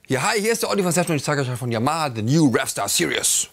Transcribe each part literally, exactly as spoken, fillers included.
Ja, hi, hier ist der Oliver Sepp und ich zeige euch von Yamaha The New Revstar Series.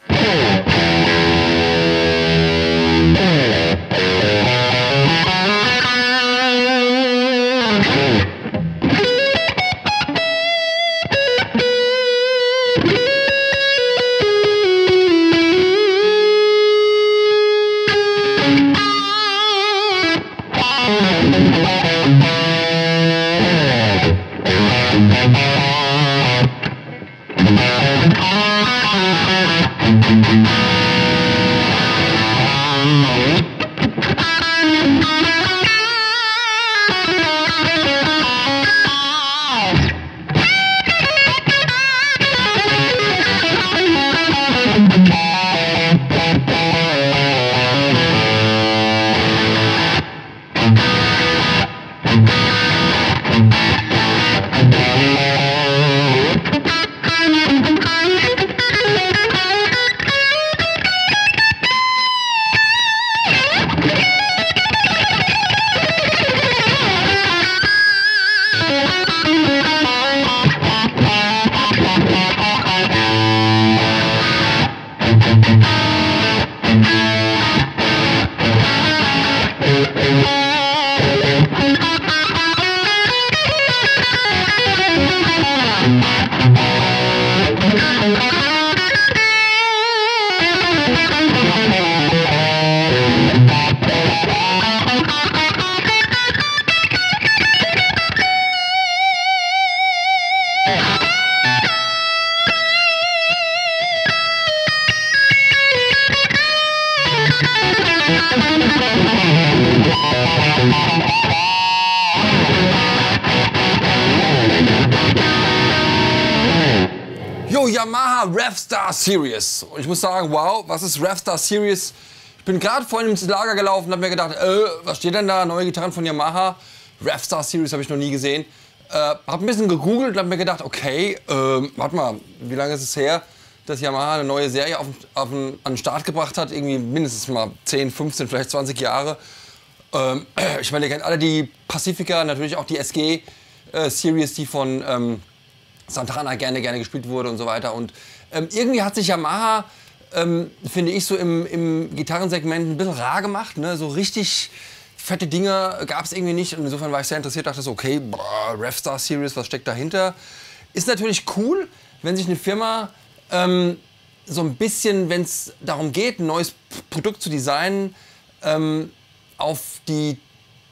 Jo, Yamaha Revstar Series. Und ich muss sagen, wow, was ist Revstar Series? Ich bin gerade vorhin ins Lager gelaufen und habe mir gedacht, äh, was steht denn da? Neue Gitarren von Yamaha. Revstar Series habe ich noch nie gesehen. Äh, habe ein bisschen gegoogelt und habe mir gedacht, okay, äh, warte mal, wie lange ist es her, dass Yamaha eine neue Serie auf, auf den, an den Start gebracht hat? Irgendwie mindestens mal zehn, fünfzehn, vielleicht zwanzig Jahre. Ähm, ich meine, ihr kennt alle die Pacifica, natürlich auch die S G äh, Series, die von ähm, Santana gerne, gerne gespielt wurde und so weiter. Und ähm, irgendwie hat sich Yamaha, ähm, finde ich, so im, im Gitarrensegment ein bisschen rar gemacht. Ne? So richtig fette Dinge gab es irgendwie nicht. Und insofern war ich sehr interessiert, dachte so, okay, boah, Revstar Series, was steckt dahinter? Ist natürlich cool, wenn sich eine Firma ähm, so ein bisschen, wenn es darum geht, ein neues Produkt zu designen, ähm, auf die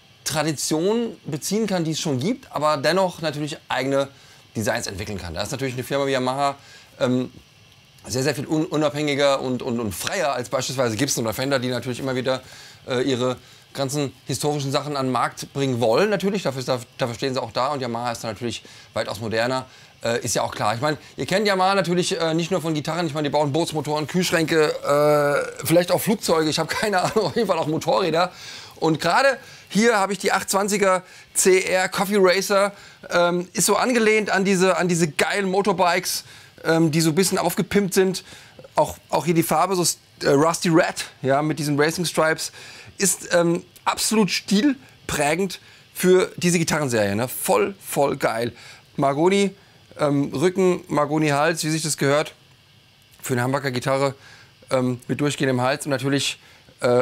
Tradition beziehen kann, die es schon gibt, aber dennoch natürlich eigene Designs entwickeln kann. Da ist natürlich eine Firma wie Yamaha ähm, sehr, sehr viel un unabhängiger und, und, und freier als beispielsweise Gibson oder Fender, die natürlich immer wieder äh, ihre ganzen historischen Sachen an den Markt bringen wollen. Natürlich, dafür, dafür stehen sie auch da und Yamaha ist dann natürlich weitaus moderner. Äh, ist ja auch klar. Ich meine, ihr kennt Yamaha natürlich äh, nicht nur von Gitarren, ich meine, die bauen Bootsmotoren, Kühlschränke, äh, vielleicht auch Flugzeuge, ich habe keine Ahnung, auf jeden Fall auch Motorräder. Und gerade hier habe ich die achthundertzwanziger C R Coffee Racer, ähm, ist so angelehnt an diese, an diese geilen Motorbikes, ähm, die so ein bisschen aufgepimpt sind. Auch, auch hier die Farbe, so äh, Rusty Red, ja, mit diesen Racing Stripes, ist ähm, absolut stilprägend für diese Gitarrenserie. Ne? Voll, voll geil. Mahagoni, ähm, Rücken, Mahagoni Hals, wie sich das gehört, für eine Humbucker Gitarre ähm, mit durchgehendem Hals und natürlich äh,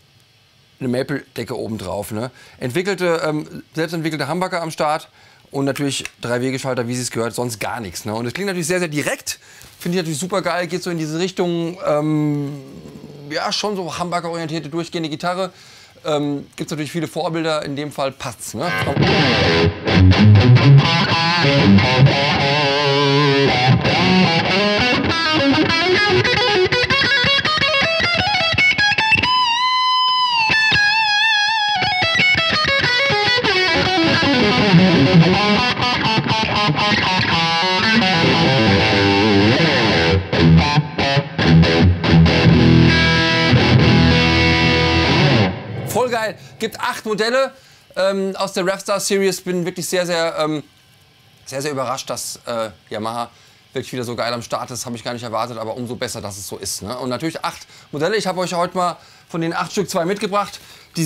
eine Maple-Decke oben drauf. Ne? Entwickelte, ähm, selbstentwickelte Humbucker am Start und natürlich drei Wegeschalter, wie sie es gehört, sonst gar nichts. Ne? Und das klingt natürlich sehr, sehr direkt. Finde ich natürlich super geil, geht so in diese Richtung, ähm, ja, schon so Humbucker-orientierte, durchgehende Gitarre. Ähm, Gibt es natürlich viele Vorbilder, in dem Fall passt's. Ne? Voll geil. Gibt acht Modelle ähm, aus der Revstar Series. Bin wirklich sehr, sehr, ähm, sehr, sehr überrascht, dass äh, Yamaha wirklich wieder so geil am Start ist. Habe ich gar nicht erwartet, aber umso besser, dass es so ist. Ne? Und natürlich acht Modelle. Ich habe euch heute mal von den acht Stück zwei mitgebracht. Die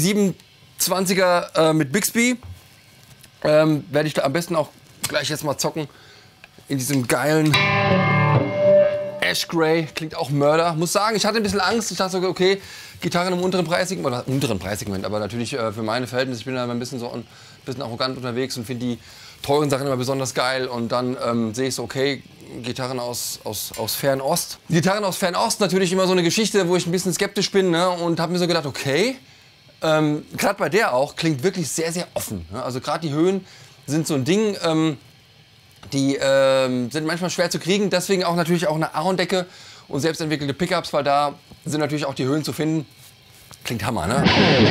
siebenundzwanziger äh, mit Bixby. Ähm, werde ich da am besten auch gleich jetzt mal zocken. in diesem geilen Ash Grey, klingt auch Mörder. Muss sagen, ich hatte ein bisschen Angst. Ich dachte so, okay, Gitarren im unteren Preissegment, oder unteren Preissegment, aber natürlich äh, für meine Verhältnisse, ich bin da immer ein bisschen so ein bisschen arrogant unterwegs und finde die teuren Sachen immer besonders geil. Und dann ähm, sehe ich so, okay, Gitarren aus, aus, aus Fernost. Gitarren aus Fernost, natürlich immer so eine Geschichte, wo ich ein bisschen skeptisch bin, ne? Und habe mir so gedacht, okay, ähm, gerade bei der auch, klingt wirklich sehr, sehr offen. Ne? Also gerade die Höhen sind so ein Ding, ähm, die ähm, sind manchmal schwer zu kriegen, deswegen auch natürlich auch eine Ahorndecke und selbst entwickelte Pickups, weil da sind natürlich auch die Höhen zu finden. Klingt Hammer, ne?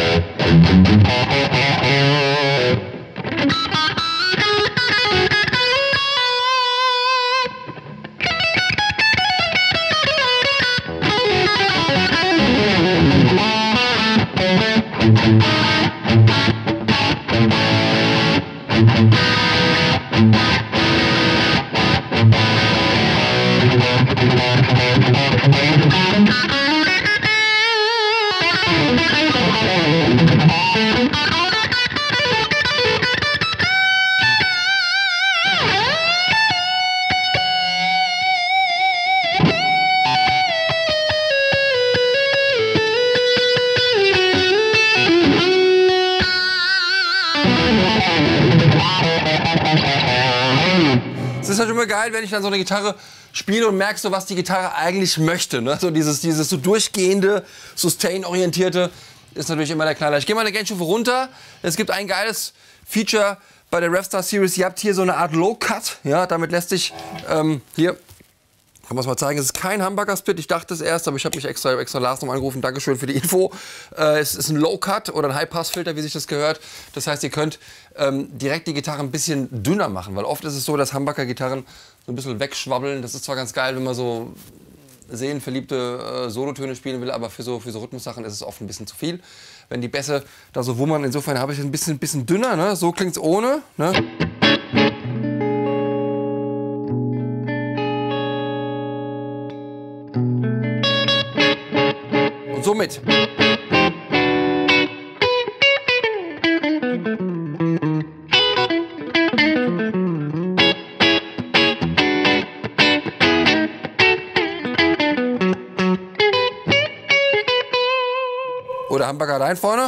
Es ist halt immer geil, wenn ich dann so eine Gitarre spiele und merkst so, was die Gitarre eigentlich möchte. Ne? So dieses, dieses so durchgehende, sustain-orientierte ist natürlich immer der Knaller. Ich gehe mal eine Gainstufe runter. Es gibt ein geiles Feature bei der Revstar Series. Ihr habt hier so eine Art Low-Cut. Ja, damit lässt sich ähm, hier, kann man es mal zeigen, es ist kein Humbucker-Split. Ich dachte es erst, aber ich habe mich extra, extra Lars noch angerufen. Dankeschön für die Info. Äh, es ist ein Low-Cut oder ein High-Pass-Filter, wie sich das gehört. Das heißt, ihr könnt ähm, direkt die Gitarre ein bisschen dünner machen, weil oft ist es so, dass Humbucker-Gitarren so ein bisschen wegschwabbeln. Das ist zwar ganz geil, wenn man so seelenverliebte äh, Solotöne spielen will, aber für so, für so Rhythmussachen ist es oft ein bisschen zu viel. Wenn die Bässe da so wummern, insofern habe ich es ein bisschen, bisschen dünner. Ne? So klingt es ohne. Ne? Und somit. Oder Humbucker rein vorne.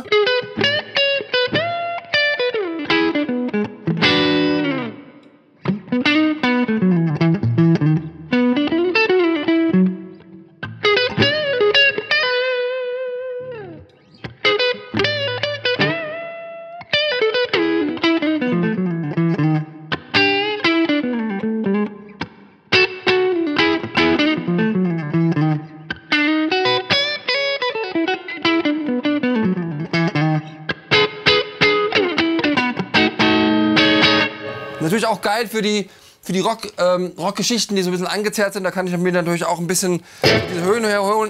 Natürlich auch geil für die, für die Rock, ähm, Rockgeschichten, die so ein bisschen angezerrt sind. Da kann ich mir natürlich auch ein bisschen diese Höhen herholen.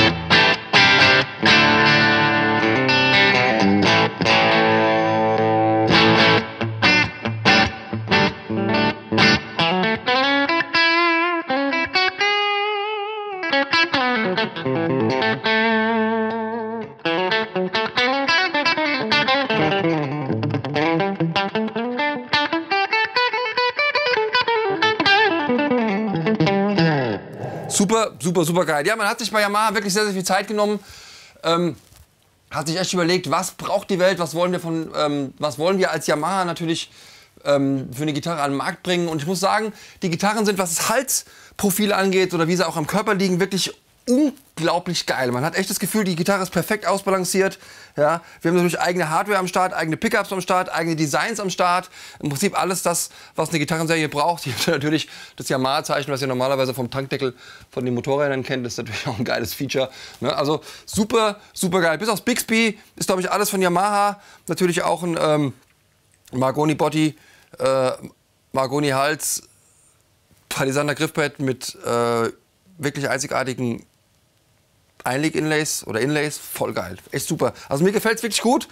Super, super, super geil. Ja, man hat sich bei Yamaha wirklich sehr, sehr viel Zeit genommen. Ähm, hat sich echt überlegt, was braucht die Welt, was wollen wir, von, ähm, was wollen wir als Yamaha natürlich ähm, für eine Gitarre an den Markt bringen. Und ich muss sagen, die Gitarren sind, was das Halsprofil angeht oder wie sie auch am Körper liegen, wirklich unglaublich geil. Man hat echt das Gefühl, die Gitarre ist perfekt ausbalanciert. Ja, wir haben natürlich eigene Hardware am Start, eigene Pickups am Start, eigene Designs am Start. Im Prinzip alles das, was eine Gitarrenserie braucht. Hier habt ihr natürlich das Yamaha-Zeichen, was ihr normalerweise vom Tankdeckel von den Motorrädern kennt. Das ist natürlich auch ein geiles Feature. Ne? Also super, super geil. Bis auf Bixby ist, glaube ich, alles von Yamaha. Natürlich auch ein ähm, Mahagoni-Body, äh, Mahagoni-Hals, Palisander Griffbrett mit äh, wirklich einzigartigen Einleg-Inlays oder Inlays, voll geil, echt super. Also mir gefällt es wirklich gut.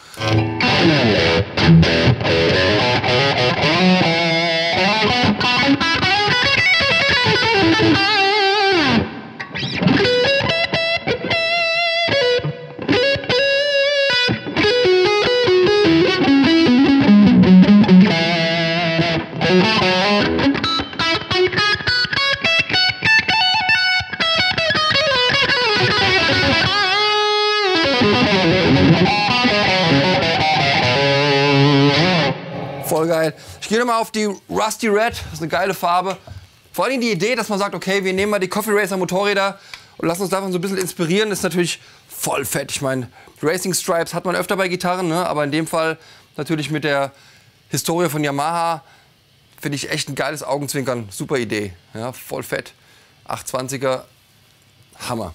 Voll geil. Ich gehe nochmal auf die Rusty Red. Das ist eine geile Farbe. Vor allem die Idee, dass man sagt, okay, wir nehmen mal die Coffee Racer Motorräder und lassen uns davon so ein bisschen inspirieren, ist natürlich voll fett. Ich meine, Racing Stripes hat man öfter bei Gitarren, ne? Aber in dem Fall natürlich mit der Historie von Yamaha finde ich echt ein geiles Augenzwinkern. Super Idee. Ja, voll fett. achthundertzwanziger, Hammer.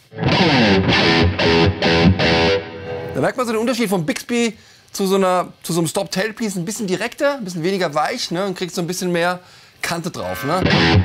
Da merkt man so den Unterschied vom Bixby zu so, einer, zu so einem Stop-Tailpiece. Ein bisschen direkter, ein bisschen weniger weich, ne? Und kriegt so ein bisschen mehr Kante drauf. Ne?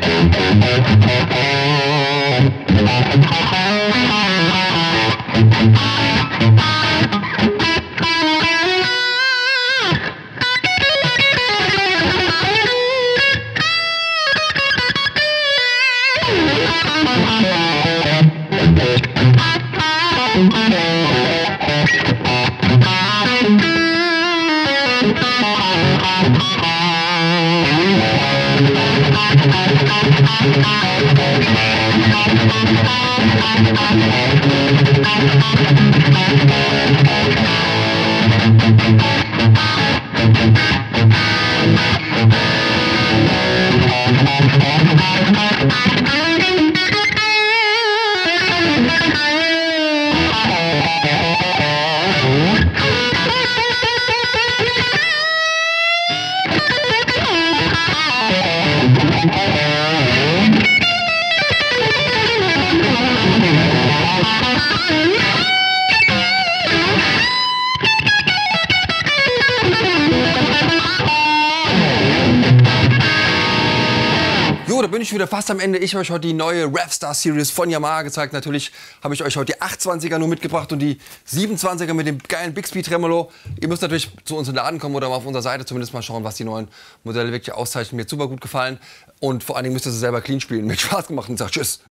Jo, da bin ich wieder fast am Ende. Ich habe euch heute die neue Revstar Series von Yamaha gezeigt. Natürlich habe ich euch heute die achthundertzwanziger nur mitgebracht und die siebenundzwanziger mit dem geilen Bixby Tremolo. Ihr müsst natürlich zu uns in den Laden kommen oder mal auf unserer Seite zumindest mal schauen, was die neuen Modelle wirklich auszeichnen. Mir hat super gut gefallen und vor allen Dingen müsst ihr sie selber clean spielen. Mir hat Spaß gemacht und sagt Tschüss.